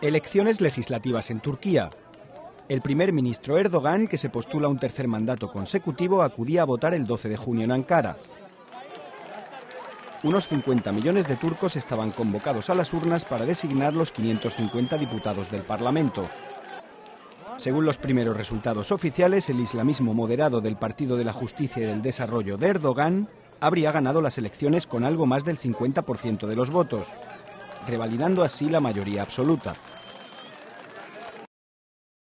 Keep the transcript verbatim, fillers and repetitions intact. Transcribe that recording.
Elecciones legislativas en Turquía. El primer ministro Erdogan, que se postula a un tercer mandato consecutivo, acudía a votar el doce de junio en Ankara. Unos cincuenta millones de turcos estaban convocados a las urnas para designar los quinientos cincuenta diputados del Parlamento. Según los primeros resultados oficiales, el islamismo moderado del Partido de la Justicia y del Desarrollo de Erdogan habría ganado las elecciones con algo más del cincuenta por ciento de los votos, revalidando así la mayoría absoluta.